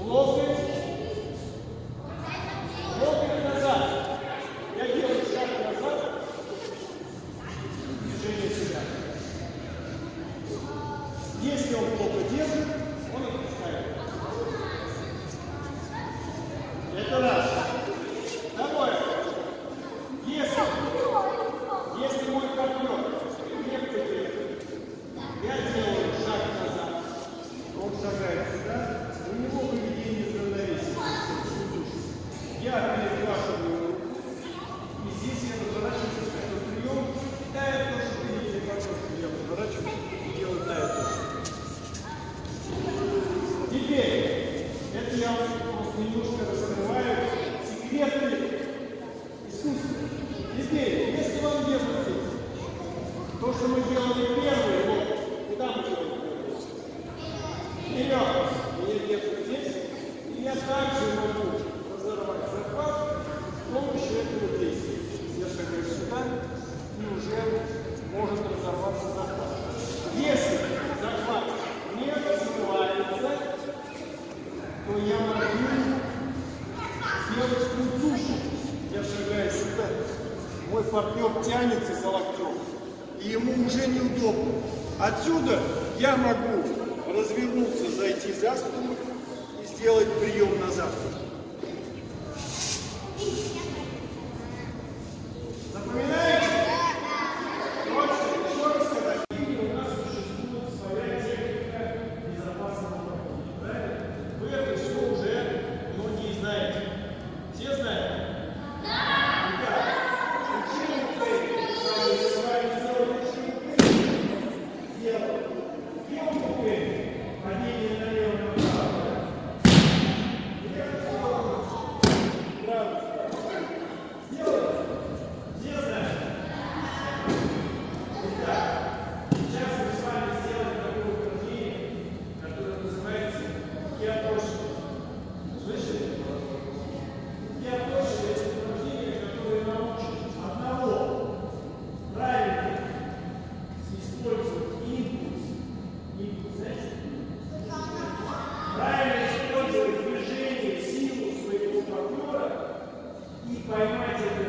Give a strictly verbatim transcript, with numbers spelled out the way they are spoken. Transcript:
Локоть. Локоть назад. Я делаю шаг назад. Движение сюда. Если он плохо держит, он отпускает. Это раз. Второе. Если, если мой партнер крепко держит, я делаю шаг назад, он шагает сюда, у него поведение в равновесии. Я перехватываю руку, и здесь я разворачиваюсь как прием, да, я тоже перехватываю, я разворачиваюсь и делаю да, это. Теперь, это я просто немножко раскрываю секреты искусства. Теперь, если вам держит здесь, то, что мы делали первый, вот, куда мы делали первый? Вперед! Меня держит здесь, и я также могу разорвать захват с помощью этого действия. Я шагаю сюда, и уже может разорваться захват. Если захват не разрывается, то я могу сделать крутушку. Я шагаю сюда. Мой партнер тянется за локтем, и ему уже неудобно. Отсюда я могу развернуться, зайти за спину и сделать прием назад. Запоминаете? Точно, еще раз сказать. У нас существует своя техника безопасного поведения. Вы это все уже многие знаете. Все знают? Падение налево направо. Право. Сделай. Все знают. Итак, сейчас мы с вами сделаем такое упражнение, которое называется киотоши. Слышали? Киотоши — это упражнение, которое научит одного правильно использовать импульс. Импульс, знаете? Правильно использовать движение, силу своего партнера и поймать это